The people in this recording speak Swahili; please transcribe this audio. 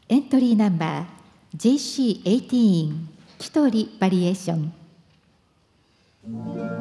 エントリーナンバー JC18 チュトリバリエーション。